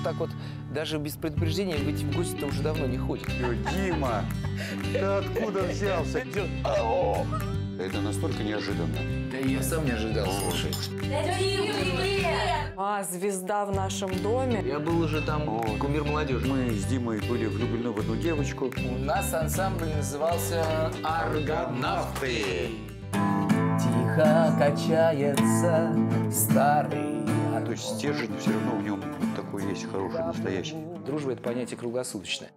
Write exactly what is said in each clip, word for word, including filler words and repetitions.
так вот, даже без предупреждения, ведь в гости-то уже давно не ходит. Дима, ты откуда взялся? Это настолько неожиданно. Да я сам не ожидал, слушай. А, звезда в нашем доме. Я был уже там, О, кумир молодежи. Мы с Димой были влюблены в одну девочку. У нас ансамбль назывался «Аргонавты». Тихо качается старый аргон. То есть стержень все равно в нем такой есть, хороший, настоящий. Дружба – это понятие круглосуточное.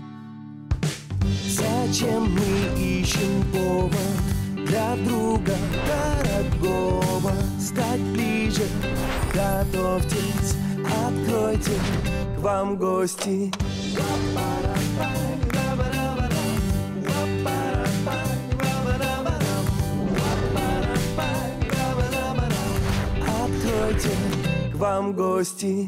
Зачем мы ищем повод для друга дорогого стать ближе? Готовьтесь, откройте, к вам гости. Откройте, к вам гости.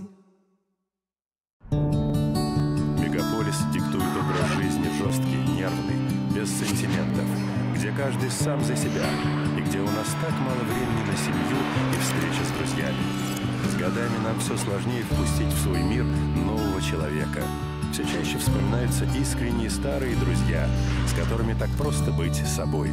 Мегаполис диктует образ жизни жесткий, нервный, без сантиментов, где каждый сам за себя, и где у нас так мало времени на семью и встречи с друзьями. С годами нам все сложнее впустить в свой мир нового человека. Все чаще вспоминаются искренние старые друзья, с которыми так просто быть собой.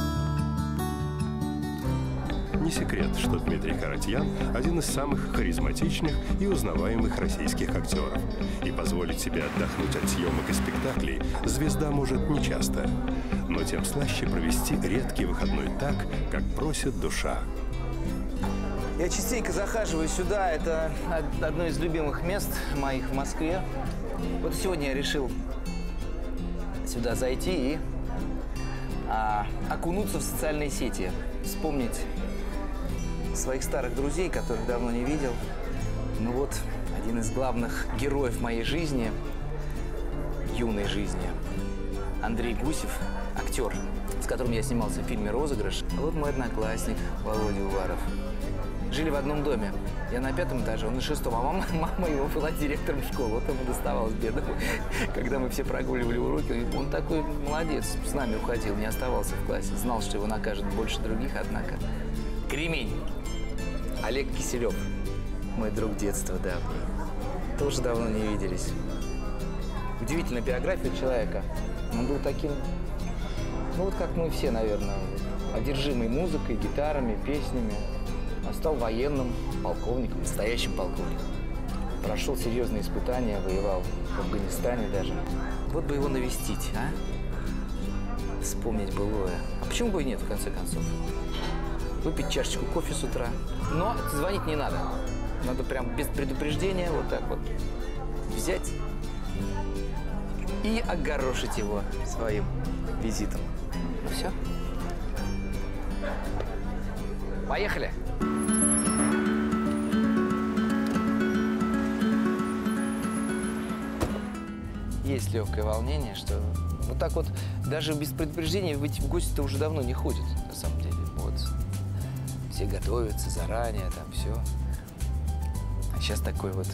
Не секрет, что Дмитрий Харатьян – один из самых харизматичных и узнаваемых российских актеров. И позволить себе отдохнуть от съемок и спектаклей звезда может нечасто. Но тем слаще провести редкий выходной так, как просит душа. Я частенько захаживаю сюда. Это одно из любимых мест моих в Москве. Вот сегодня я решил сюда зайти и а, окунуться в социальные сети, вспомнить своих старых друзей, которых давно не видел. Ну вот, один из главных героев моей жизни, юной жизни, Андрей Гусев, актер, с которым я снимался в фильме «Розыгрыш». А вот мой одноклассник Володя Уваров. Жили в одном доме. Я на пятом этаже, он на шестом, а мама, мама его была директором школы. Вот ему доставалось бедному. Когда мы все прогуливали уроки, он такой молодец, с нами уходил, не оставался в классе. Знал, что его накажут больше других, однако. Кремень. Олег Киселев, мой друг детства давний. Тоже давно не виделись. Удивительная биография человека. Он был таким, ну вот как мы все, наверное, одержимый музыкой, гитарами, песнями. А стал военным полковником, настоящим полковником. Прошел серьезные испытания, воевал в Афганистане даже. Вот бы его навестить, а? Вспомнить былое. А почему бы и нет, в конце концов? Выпить чашечку кофе с утра. Но звонить не надо. Надо прям без предупреждения вот так вот взять и огорошить его своим визитом. Ну все. Поехали! Есть легкое волнение, что вот так вот даже без предупреждения, ведь в гости-то уже давно не ходят, на самом деле. Вот. Все готовятся заранее, там все. А сейчас такой вот,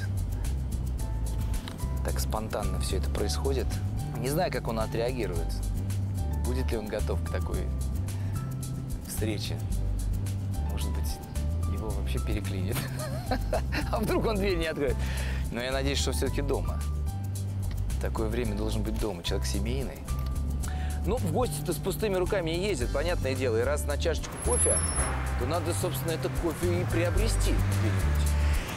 так спонтанно все это происходит. Не знаю, как он отреагирует. Будет ли он готов к такой встрече. Может быть, его вообще переклинит. А вдруг он дверь не откроет? Но я надеюсь, что все-таки дома. Такое время должен быть дома. Человек семейный. Ну, в гости-то с пустыми руками не ездят, понятное дело. И раз на чашечку кофе, то надо, собственно, это кофе и приобрести где-нибудь.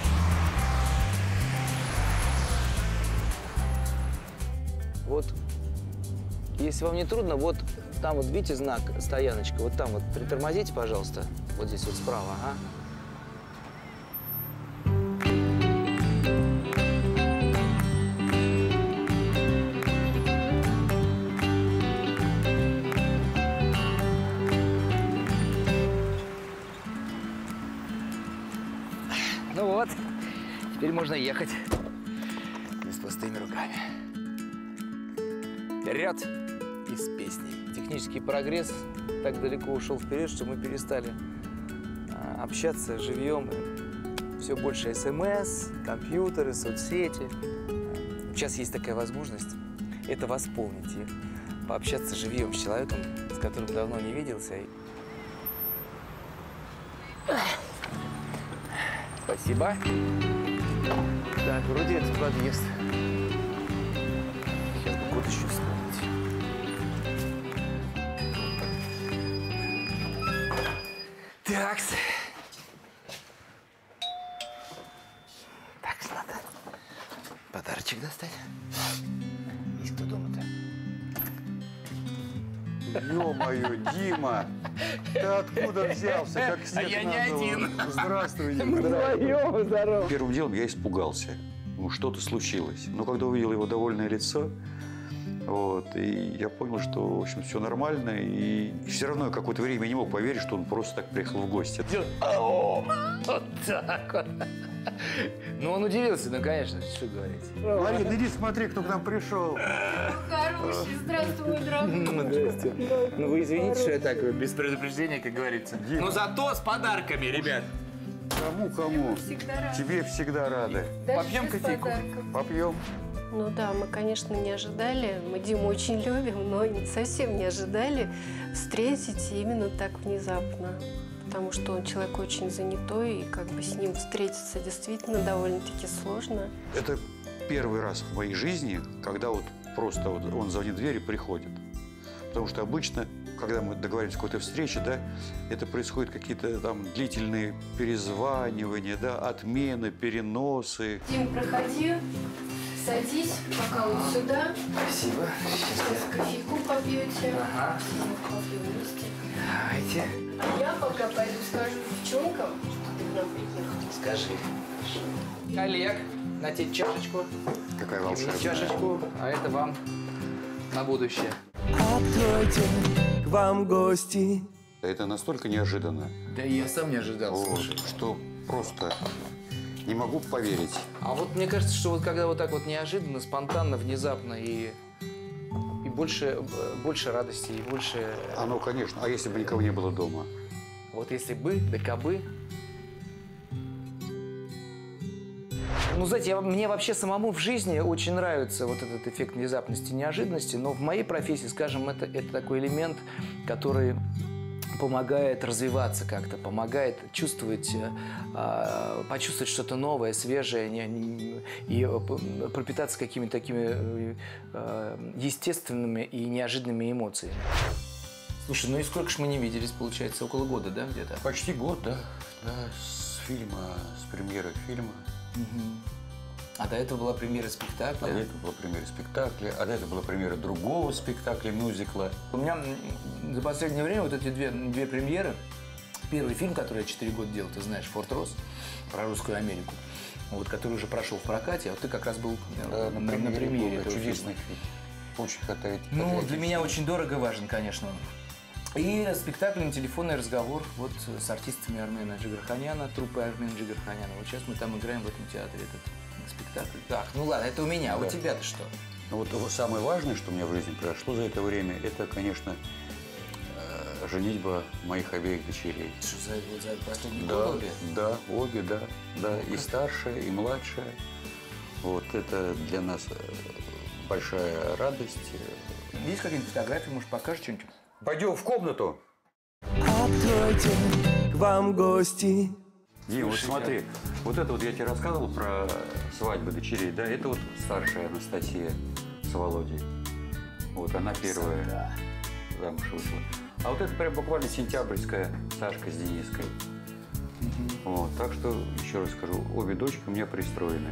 Вот, если вам не трудно, вот там вот, видите, знак, стояночка, вот там вот притормозите, пожалуйста. Вот здесь вот справа, ага. Ну вот, теперь можно ехать не с пустыми руками. Вперед и с песней. Технический прогресс так далеко ушел вперед, что мы перестали а, общаться живьем. Все больше смс, компьютеры, соцсети. Сейчас есть такая возможность это восполнить и пообщаться живьем с человеком, с которым давно не виделся. Спасибо. Так, вроде этот подъезд. Сейчас бы код еще вспомнить. Такс. Так, надо подарочек достать. Есть кто дома-то? Ё-моё, Дима! Ты откуда взялся? Как А я не один. Здравствуй, Дима. Вдвоем, здорово. Первым делом я испугался. Ну, что-то случилось. Но когда увидел его довольное лицо, вот, и я понял, что, в общем, все нормально. И все равно я какое-то время не мог поверить, что он просто так приехал в гости. О, вот так вот. Ну, он удивился, ну, конечно, что говорить. Марина, иди смотри, кто к нам пришел. Хороший, здравствуй, дорогой. Здрасте. Ну, вы извините, что я так без предупреждения, как говорится. Дима. Ну, зато с подарками, ребят. Кому-кому? Всегда рада. Тебе всегда рады. Даже Попьем без кофейку? подарков. Попьем. Ну да, мы, конечно, не ожидали. Мы Диму очень любим, но совсем не ожидали встретить именно так внезапно. Потому что он человек очень занятой, и как бы с ним встретиться действительно довольно-таки сложно. Это первый раз в моей жизни, когда вот просто вот он звонит в дверь и приходит. Потому что обычно, когда мы договариваемся о какой-то встрече, да, это происходят какие-то там длительные перезванивания, да, отмены, переносы. Дим, проходи, садись, пока вот сюда. Спасибо. Сейчас кофейку попьете. Ага. Попьем вместе. Давайте. А я пока пойду скажу девчонкам, что ты к нам приехал. Скажи. Олег, на тебе чашечку. Какая Мне волшебная. чашечку, а это вам на будущее. Откройте, к вам гости. Это настолько неожиданно, Да я сам не ожидал, вот, слушай. что просто не могу поверить. А вот мне кажется, что вот когда вот так вот неожиданно, спонтанно, внезапно и, и больше, больше радости, и больше... А ну, конечно. А если бы никого не было дома? Вот если бы, да кабы. Ну, знаете, я, мне вообще самому в жизни очень нравится вот этот эффект внезапности, неожиданности, но в моей профессии, скажем, это, это такой элемент, который помогает развиваться как-то, помогает чувствовать, э, почувствовать что-то новое, свежее не, не, и пропитаться какими-то такими э, естественными и неожиданными эмоциями. Слушай, ну и сколько ж мы не виделись, получается, около года, да, где-то? Почти год, да. Да, с фильма, с премьеры фильма. Угу. А до этого была премьера спектакля? А до этого была премьера спектакля, а до этого была премьера другого спектакля, мюзикла. У меня за последнее время вот эти две, две премьеры. Первый фильм, который я четыре года делал, ты знаешь, «Форт Росс», про русскую Америку, вот, который уже прошел в прокате, а вот ты как раз был Да, на, на премьере, на премьере был, этого чудесный фильма. фильм. Очень хватает. Ну, для меня очень дорого и важен, конечно. И спектакль «Телефонный разговор» вот с артистами Армена Джигарханяна, труппой Армена Джигарханяна. Вот сейчас мы там играем в этом театре этот спектакль. Так, ну ладно, это у меня, а Да. у тебя-то что? Ну, вот самое важное, что у меня в жизни произошло за это время, это, конечно, э, женитьба моих обеих дочерей. Что за, вот за последний Да, год обе? да, обе, да, да, и старшая, и младшая. Вот это для нас э, большая радость. Есть какие-нибудь фотографии, может, покажешь что-нибудь? Пойдем в комнату. Откройте, к вам гости. Дим, вот смотри, вот это вот я тебе рассказывал про свадьбы дочерей, да, это вот старшая Анастасия с Володей. Вот она первая замуж вышла. А вот это прям буквально сентябрьская Сашка с Дениской. Вот, так что, еще раз скажу, обе дочки у меня пристроены.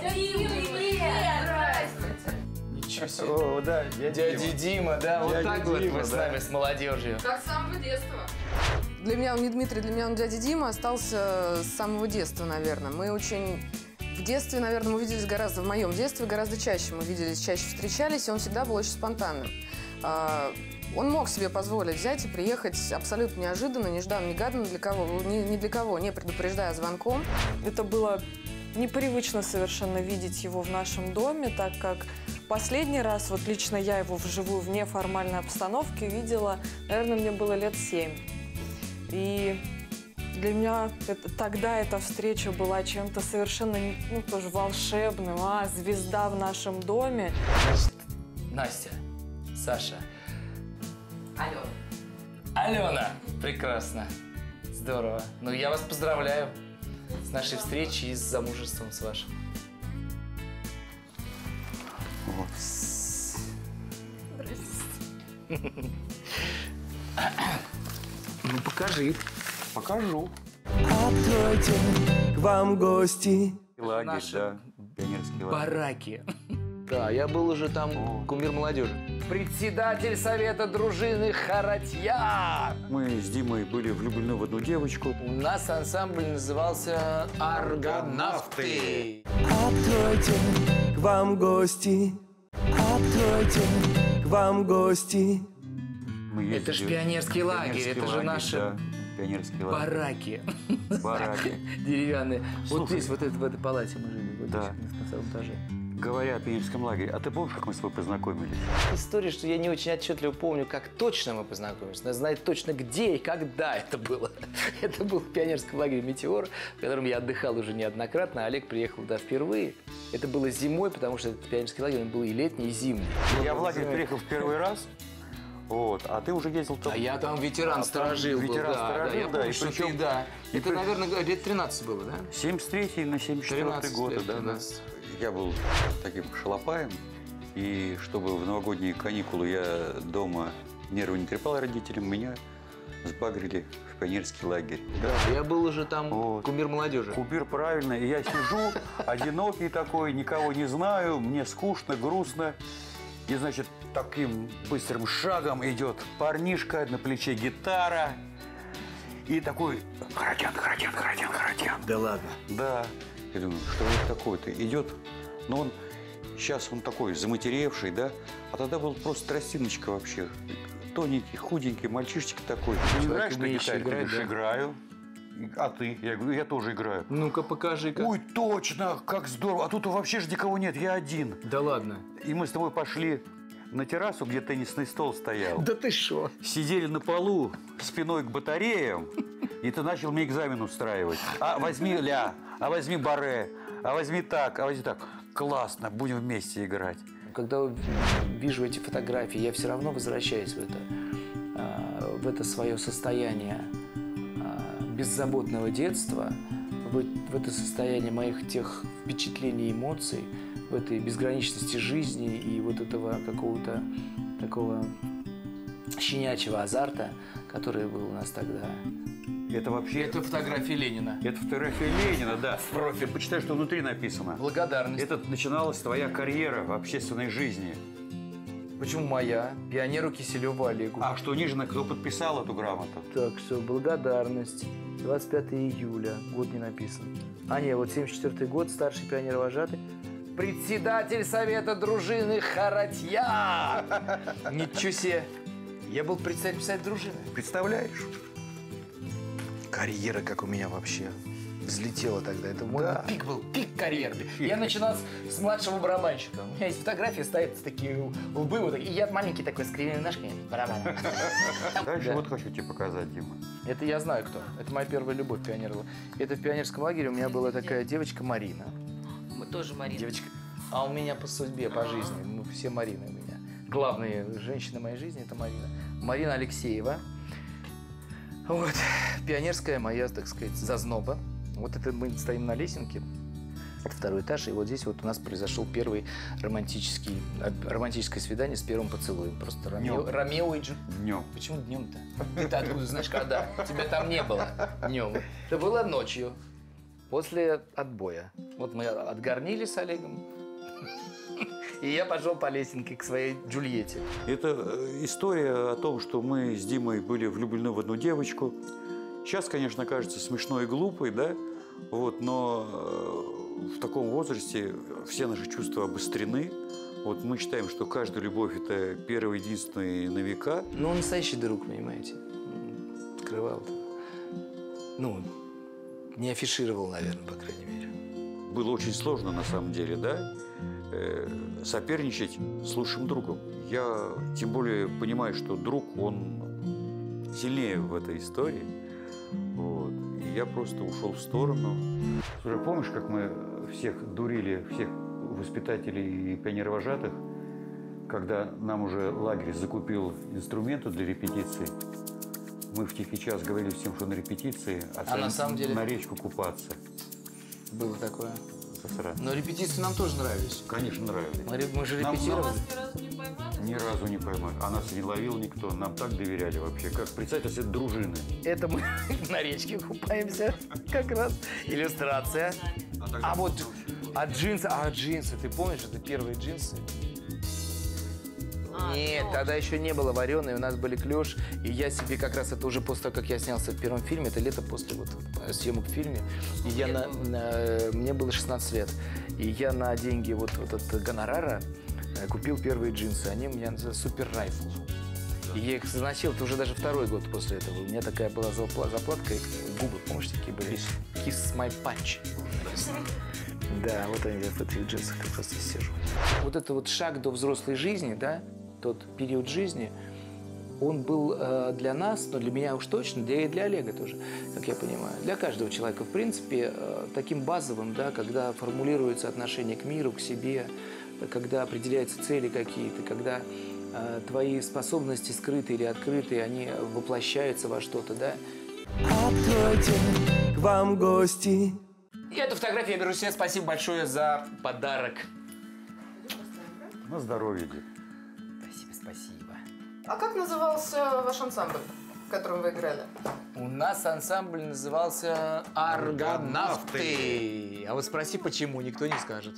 Ничего себе. О, да, дядя, дядя Дима, да, вот так вот Дима, мы с да. нами, с молодежью. Как с самого детства. Для меня он не Дмитрий, для меня он дядя Дима остался с самого детства, наверное. Мы очень... В детстве, наверное, мы виделись гораздо... В моем детстве гораздо чаще мы виделись, чаще встречались, и он всегда был очень спонтанным. А, он мог себе позволить взять и приехать абсолютно неожиданно, нежданно-негаданно для кого, ни, ни для кого, не предупреждая звонком. Это было непривычно совершенно видеть его в нашем доме, так как последний раз, вот лично я его вживую в неформальной обстановке видела, наверное, мне было лет семь. И для меня это, тогда эта встреча была чем-то совершенно, ну, тоже волшебным. А, звезда в нашем доме. Настя, Саша, Алена. Алена. Прекрасно. Здорово. Ну, я вас поздравляю с нашей встречей и с замужеством с вашим. Вот. Ну, покажи. Покажу. Откройте, к вам гости. Лагерь, Наши да. Пионерский лагерь. Бараки. Да, я был уже там, О. кумир молодежи. Председатель совета дружины Харатья. Мы с Димой были влюблены в одну девочку. У нас ансамбль назывался «Аргонавты». Откройте, к вам гости. Откройте, к вам гости. Мы Это ж ездили- пионерский лагерь, Пионерский это же лагерь, наши да, пионерский лагерь. бараки Бараки. деревянные. Вот Слушай. здесь, вот это, в этой палате мы жили, вот Да. здесь, на втором этаже. Говоря о пионерском лагере, а ты помнишь, как мы с тобой познакомились? История, что я не очень отчетливо помню, как точно мы познакомились. Надо знать точно, где и когда это было. Это был в пионерском лагере «Метеор», в котором я отдыхал уже неоднократно. Олег приехал туда впервые. Это было зимой, потому что этот пионерский лагерь он был и летний, и зимний. Я в лагерь приехал в первый раз, вот, а ты уже ездил там. А я там ветеран А сторожил там был, ветеран да, сторожил, да, я да, помню, и что причем- ты, да. и Это, при- наверное, лет тринадцать было, да? семьдесят третий на семьдесят четвёртый тринадцать год, лет, да, да. тринадцать. Я был таким шалопаем, и чтобы в новогодние каникулы я дома нервы не трепал родителям, меня сбагрили в пионерский лагерь. Да, я был уже там Вот. кумир молодежи. Кумир, правильно, и я сижу, одинокий такой, никого не знаю, мне скучно, грустно. И, значит, таким быстрым шагом идет парнишка, на плече гитара. И такой, Харатьян, Харатьян, Харатьян, Харатьян. Да ладно. Да. Я думаю, что это такое-то? Идет, но он, сейчас он такой заматеревший, да? А тогда был просто тростиночка вообще. Тоненький, худенький, мальчишечка такой. Ты Человек, играешь на умеющий гитаре? Ты играть, говоришь, да. играю. А ты? Я говорю, я тоже играю. Ну-ка, покажи-ка. Ой, точно, как здорово. А тут вообще же никого нет, я один. Да ладно. И мы с тобой пошли на террасу, где теннисный стол стоял. Да ты шо? Сидели на полу спиной к батареям, и ты начал мне экзамен устраивать. А возьми ля, а возьми баре, а возьми так, а возьми так. Классно, будем вместе играть. Когда вижу эти фотографии, я все равно возвращаюсь в это, а, в это свое состояние а, беззаботного детства, в, в это состояние моих тех впечатлений и эмоций, в этой безграничности жизни и вот этого какого-то такого щенячьего азарта, который был у нас тогда. Это вообще... Это фотография Ленина. Это фотография Ленина, да. В профиль. Почитай, что внутри написано. Благодарность. Это начиналась твоя карьера в общественной жизни. Почему моя? Пионеру Киселеву Олегу. А что ниже, кто подписал эту грамоту? Так что благодарность. двадцать пятого июля. Год не написан. А не, вот семьдесят четвёртый год, старший пионер-вожатый. Председатель совета дружины Харатья. Ничего себе. Я был председателем совета дружины. Представляешь? Карьера как у меня вообще взлетела тогда. Это мой пик был, пик карьеры. Я начинал с, с младшего барабанщика. У меня есть фотографии, стоят такие лбы, вот такие. И я маленький такой, с кривыми ножками, барабан. Дальше Да. вот хочу тебе показать, Дима. Это я знаю кто. Это моя первая любовь пионера. Это в пионерском лагере у меня была такая девочка Марина. Мы тоже, Марина. Девочка. А у меня по судьбе, по жизни. Мы все Марины у меня. Главные женщины моей жизни – это Марина. Марина Алексеева. Вот. Пионерская моя, так сказать, зазноба. Вот это мы стоим на лесенке. Это второй этаж. И вот здесь вот у нас произошел первый романтический, романтическое свидание с первым поцелуем. Просто Ромео, Днем. Ромео и Джу... Днем. Почему днем-то? Ты-то откуда знаешь, когда? Тебя там не было днем. Это было ночью, после отбоя. Вот мы отгорнили с Олегом. И я пошел по лесенке к своей Джульетте. Это э, история о том, что мы с Димой были влюблены в одну девочку. Сейчас, конечно, кажется смешной и глупой, да? Вот, но э, в таком возрасте все наши чувства обострены. Вот мы считаем, что каждая любовь – это первый, единственный на века. Ну, он настоящий друг, понимаете. Скрывал. Ну, не афишировал, наверное, по крайней мере. Было очень сложно, на самом деле, да? Э, соперничать с лучшим другом. Я тем более понимаю, что друг, он сильнее в этой истории. Вот. И я просто ушел в сторону. Слушай, помнишь, как мы всех дурили, всех воспитателей и пионеровожатых, когда нам уже лагерь закупил инструменты для репетиции? Мы в тихий час говорили всем, что на репетиции, а, А на самом деле? на речку купаться. Было такое. со стороны. Но репетиции нам тоже нравились. Конечно, нравились. Мы, ре- мы же Нам- репетировали. Ни разу не поймали? Ни разу не поймали. А нас не ловил никто. Нам так доверяли вообще. Как представьте себе дружины. Это мы на речке купаемся. Как раз иллюстрация. А вот, а джинсы, а джинсы, ты помнишь, это первые джинсы? А, Нет, клёш. тогда еще не было вареной, у нас были клеш, и я себе как раз это уже после того, как я снялся в первом фильме, это лето после вот съемок в фильме, и я на, на- мне было шестнадцать лет, и я на деньги вот, вот от гонорара э, купил первые джинсы, они у меня называются Супер Райфл. И я их заносил, это уже даже второй год после этого. У меня такая была запла- заплатка, и губы, помнишь, такие были? Kiss my punch. Да, вот они, я в этих джинсах как раз и сижу. Вот это вот шаг до взрослой жизни, да, тот период жизни, он был э, для нас, но для меня уж точно, для, и для Олега тоже, как я понимаю, для каждого человека, в принципе, э, таким базовым, да, когда формулируется отношение к миру, к себе, когда определяются цели какие-то, когда э, твои способности, скрытые или открытые, они воплощаются во что-то, да. Откройте, к вам гости. И эту фотографию я беру себе. Спасибо большое за подарок. На здоровье, дед. Спасибо, спасибо. А как назывался ваш ансамбль, в котором вы играли? У нас ансамбль назывался «Аргонавты». А вот спроси, почему, никто не скажет.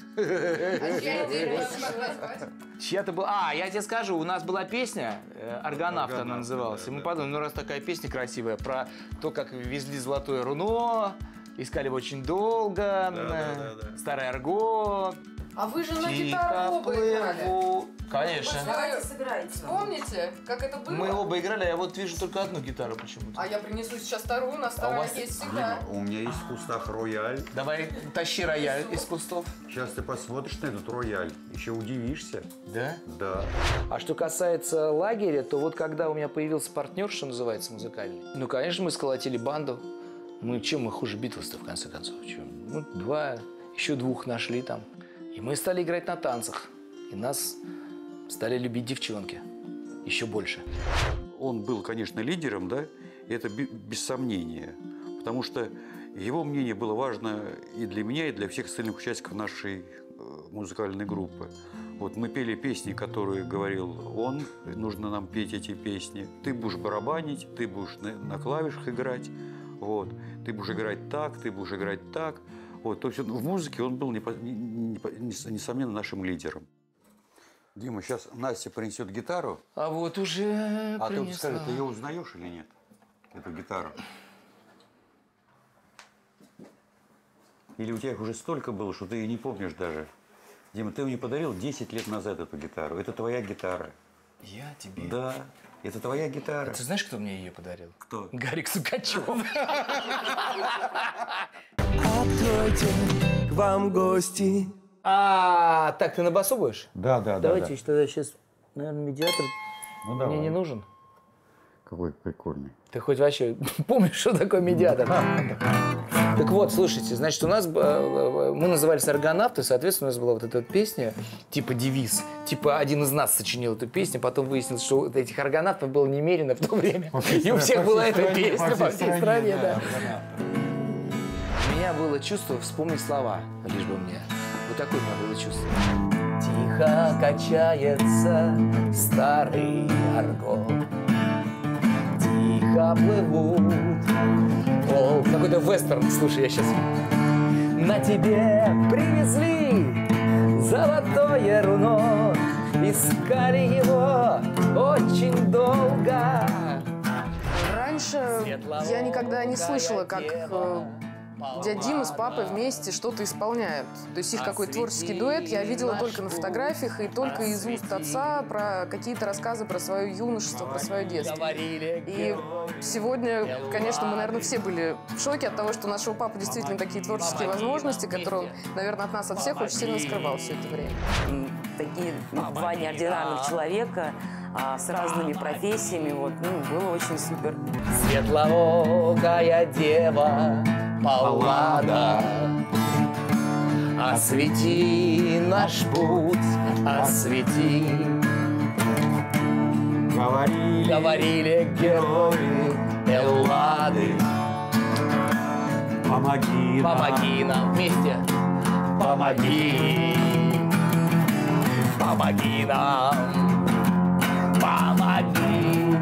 Чья-то была... А, я тебе скажу, у нас была песня э, «Аргонавт», она называлась. И мы подумали, ну раз такая песня красивая про то, как везли золотое руно, искали его очень долго, э, старый арго. А вы же на Тихо гитару оба играли. плыву. Конечно. Давайте сыграйте. Вспомните, как это было? Мы оба играли, а я вот вижу только одну гитару почему-то. А я принесу сейчас вторую, у нас вторая вас- есть всегда. У меня есть в кустах рояль. Давай, тащи рояль из кустов. Сейчас ты посмотришь на этот рояль. Еще удивишься. Да? Да. А что касается лагеря, то вот когда у меня появился партнер, что называется, музыкальный, ну, конечно, мы сколотили банду. Мы чем мы хуже Битлз-то, в конце концов? Чем? Ну, два, еще двух нашли там. И мы стали играть на танцах. И нас стали любить девчонки. Еще больше. Он был, конечно, лидером, да, и это би- без сомнения. Потому что его мнение было важно и для меня, и для всех остальных участников нашей э, музыкальной группы. Вот мы пели песни, которые говорил он, нужно нам петь эти песни. Ты будешь барабанить, ты будешь на, на клавишах играть, вот. Ты будешь играть так, ты будешь играть так. Вот. То есть он, в музыке он был, непо- не- не- несомненно, нашим лидером. Дима, сейчас Настя принесет гитару. А вот уже А ты вот принесла. скажи, ты ее узнаешь или нет, эту гитару? Или у тебя их уже столько было, что ты ее не помнишь даже? Дима, ты мне подарил десять лет назад эту гитару. Это твоя гитара. Я тебе? Да, это твоя гитара. Ты знаешь, кто мне ее подарил? Кто? Гарик Сукачев. Откройте, к вам гости. А, так, ты на басу будешь? Да, да, Давайте тогда сейчас, наверное, медиатор Ну, мне давай. не нужен. Какой прикольный. Ты хоть вообще помнишь, что такое медиатор? Так вот, слушайте, значит, у нас, э, э, мы назывались «Аргонавты», соответственно, у нас была вот эта вот песня, типа девиз, типа один из нас сочинил эту песню, потом выяснилось, что вот этих аргонавтов было немерено в то время, и у всех была эта песня по всей стране, да. У меня было чувство вспомнить слова, лишь бы мне. Вот такое у меня было чувство. Тихо качается старый арго, тихо плывут. О, какой-то вестерн, слушай, я сейчас... На тебе привезли золотое руно, искали его очень долго. Раньше я никогда не слышала, как э, дядя Дима с папой вместе что-то исполняют. То есть их какой-то творческий дуэт я видела только на фотографиях и только из уст отца про какие-то рассказы про свое юношество, про свое детство. И сегодня, конечно, мы, наверное, все были в шоке от того, что у нашего папы действительно такие творческие возможности, которые он, наверное, от нас, от всех очень сильно скрывал все это время. И такие два неординарных человека а, с разными профессиями, вот, ну, было очень супер. Светлоокая дева Паллада, освети наш путь, освети. Говорили, Говорили герои Эллады, помоги нам. помоги нам вместе. помоги, помоги нам, помоги.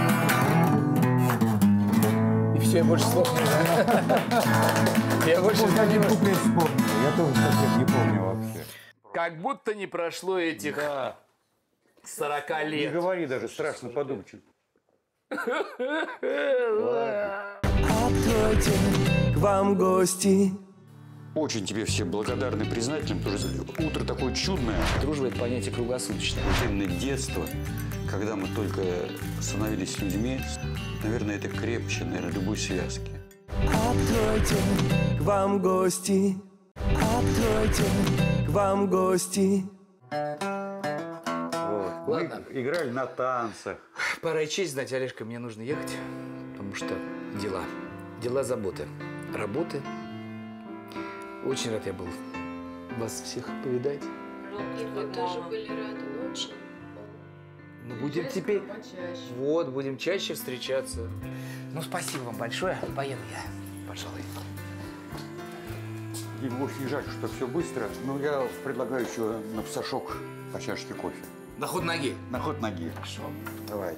И все, я больше слов не знаю. Я больше один куплет вспомнил. Я тоже совсем не помню вообще. Как будто не прошло этих Да. сорока Не лет. говори даже, страшно подумать. Откройте, к вам гости. Очень тебе все благодарны, признательны, потому что утро такое чудное. Дружба – это понятие круглосуточное. Вот именно детство, когда мы только становились людьми, наверное, это крепче, наверное, любой связки. Откройте, к вам гости. Откройте, к вам гости. Вот. Ладно. Мы играли на танцах. Пора и честь знать, Олежка, мне нужно ехать, потому что дела. Дела, заботы, работы. Очень рад я был вас всех повидать. И вы тоже были рады, но очень. Ну, будем теперь... Вот, будем чаще встречаться. Ну, спасибо вам большое. Поеду я, пожалуй. Дим, очень жаль, что все быстро, но я предлагаю еще на псашок по чашке кофе. На ход ноги. На ход ноги. Хорошо. Давай.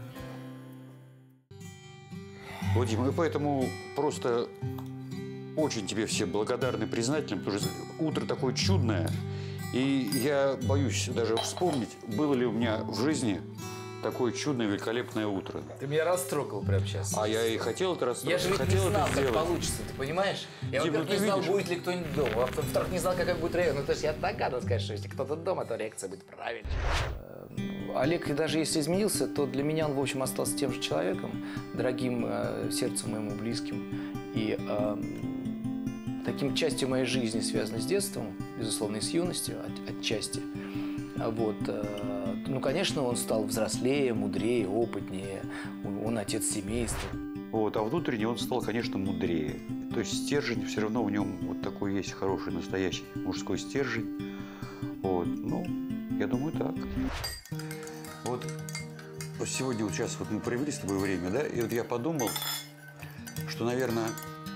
Вот, Дима, и поэтому просто очень тебе все благодарны, признательны, потому что утро такое чудное. И я боюсь даже вспомнить, было ли у меня в жизни такое чудное, великолепное утро. Ты меня растрогал прямо сейчас. А я и хотел это расстроить. Я же ведь хотел не знал, это как сделать. получится, ты понимаешь? Я, Дим, ну во-первых, ты не знал, видишь. будет ли кто-нибудь дома. А во-вторых, не знал, какая будет реакция. Ну, то есть я догадывался, конечно, что если кто-то дома, то реакция будет правильной. Олег, даже если изменился, то для меня он, в общем, остался тем же человеком, дорогим э, сердцу моему, близким. И э, таким частью моей жизни, связанной с детством, безусловно, и с юностью, от, отчасти. А вот, э, ну, конечно, он стал взрослее, мудрее, опытнее. Он, он отец семейства. Вот, а внутренне он стал, конечно, мудрее. То есть стержень все равно в нем вот такой есть хороший, настоящий мужской стержень. Вот, ну, я думаю, так. Вот, вот сегодня, вот сейчас вот мы провели с тобой время, да, и вот я подумал, что, наверное,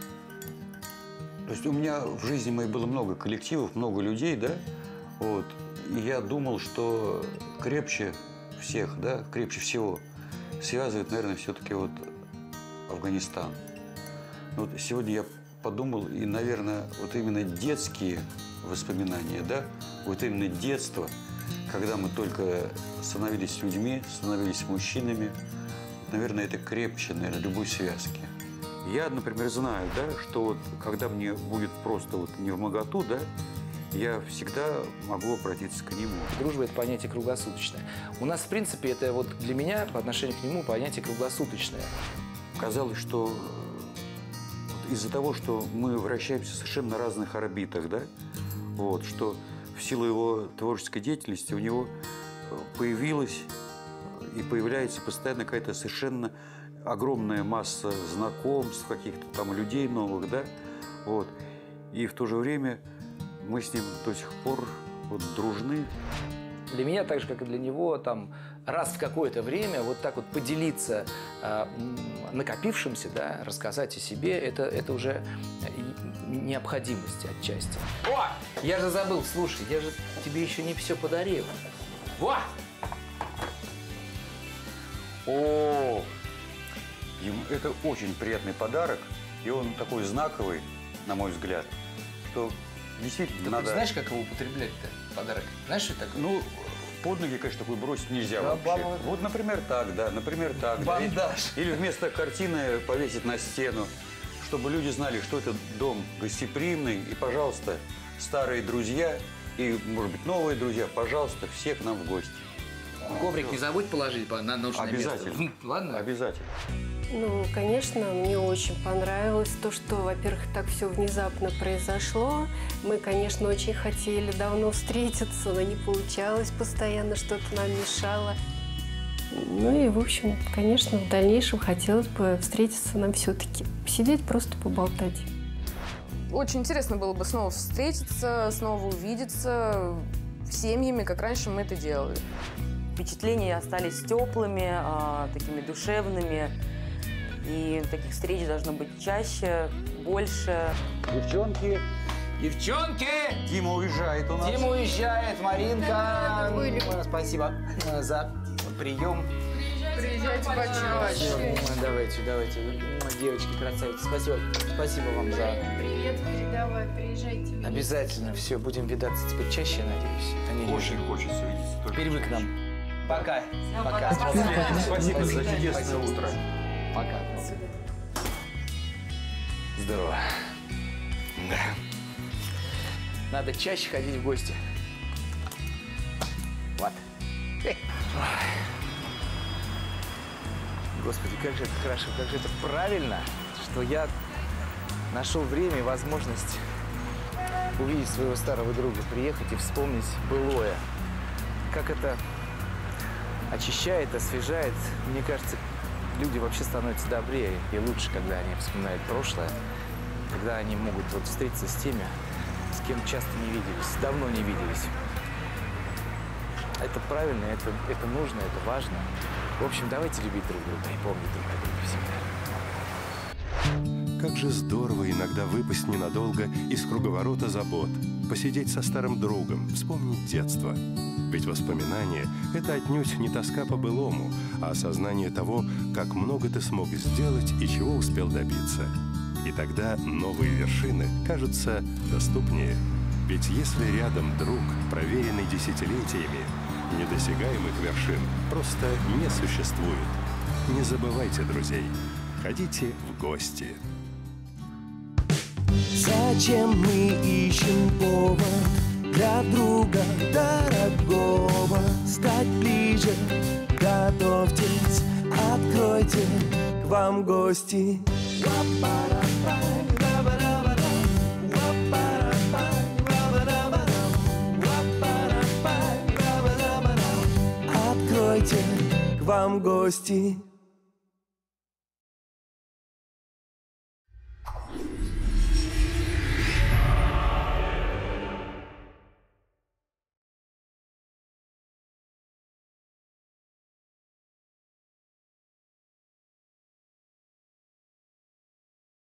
то есть у меня в жизни моей было много коллективов, много людей, да, вот, и я думал, что крепче всех, да, крепче всего связывает, наверное, все-таки вот Афганистан. Вот сегодня я подумал, и, наверное, вот именно детские воспоминания, да, вот именно детство, когда мы только становились людьми, становились мужчинами, наверное, это крепче, наверное, любой связки. Я, например, знаю, да, что вот когда мне будет просто вот невмоготу, да, я всегда могу обратиться к нему. Дружба – это понятие круглосуточное. У нас, в принципе, это вот для меня, по отношению к нему, понятие круглосуточное. Казалось, что вот из-за того, что мы вращаемся совершенно на разных орбитах, да, вот, что в силу его творческой деятельности у него появилась и появляется постоянно какая-то совершенно огромная масса знакомств, каких-то там людей новых, да, вот. И в то же время мы с ним до сих пор вот дружны. Для меня, так же, как и для него, там, раз в какое-то время вот так вот поделиться э, накопившимся, да, рассказать о себе, это, это уже необходимость отчасти. О! Я же забыл, слушай, я же тебе еще не все подарил. Во! О, ему это очень приятный подарок, и он такой знаковый, на мой взгляд, что действительно Ты надо... хоть знаешь, как его употреблять-то, подарок? Знаешь, что это такое? Ну, под ноги, конечно, такой бросить нельзя Да, вообще. баба- Вот, например, так, да, например, так. да. Бандаж. Или вместо картины повесить на стену, чтобы люди знали, что это дом гостеприимный. И, пожалуйста, старые друзья и, может быть, новые друзья, пожалуйста, все к нам в гости. Коврик не забудь положить на нужное Обязательно. место. Ладно? Обязательно. Ну, конечно, мне очень понравилось то, что, во-первых, так все внезапно произошло. Мы, конечно, очень хотели давно встретиться, но не получалось, постоянно что-то нам мешало. Ну и, в общем, конечно, в дальнейшем хотелось бы встретиться нам все-таки, сидеть просто поболтать. Очень интересно было бы снова встретиться, снова увидеться семьями, как раньше мы это делали. Впечатления остались теплыми, а, такими душевными. И таких встреч должно быть чаще, больше. Девчонки, Девчонки! Дима уезжает у нас. Дима уезжает, Маринка. Да, были. Спасибо за прием. Приезжайте почаще. Давайте, давайте. Девочки, красавицы. Спасибо. Спасибо вам за... Привет передавай, приезжайте. Обязательно. Все, будем видаться теперь чаще, надеюсь. Они Очень хочется видеться. только Привык к чаще. нам. Пока. Пока. Спасибо за чудесное утро. Пока. Здорово. Да. Надо чаще ходить в гости. Вот. Эй. Ой. Господи, как же это хорошо, как же это правильно, что я нашел время и возможность увидеть своего старого друга, приехать и вспомнить былое. Как это очищает, освежает. Мне кажется, люди вообще становятся добрее и лучше, когда они вспоминают прошлое, когда они могут вот встретиться с теми, с кем часто не виделись, давно не виделись. Это правильно, это, это нужно, это важно. В общем, давайте любить друг друга и помнить друг о друге всегда. Как же здорово иногда выпасть ненадолго из круговорота забот, посидеть со старым другом, вспомнить детство. Ведь воспоминания — это отнюдь не тоска по былому, а осознание того, как много ты смог сделать и чего успел добиться. И тогда новые вершины кажутся доступнее. Ведь если рядом друг, проверенный десятилетиями, недосягаемых вершин просто не существует. Не забывайте друзей. Ходите в гости. Зачем мы ищем повод для друга дорогого стать ближе? Готовьтесь, откройте, к вам гости. Откройте, к вам гости.